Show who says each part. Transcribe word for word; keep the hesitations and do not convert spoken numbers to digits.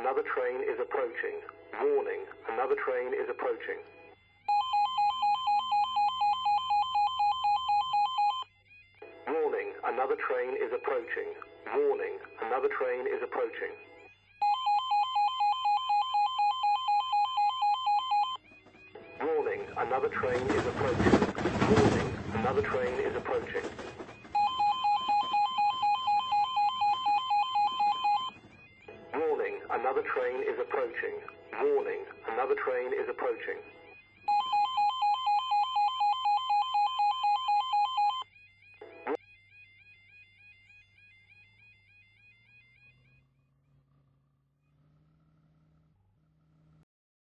Speaker 1: another train is approaching. Warning, another train is approaching. Warning, another train is approaching. Warning, another train is approaching. Warning, another train is approaching. Warning, another train is approaching. Warning, another train is approaching. Warning, another train is approaching.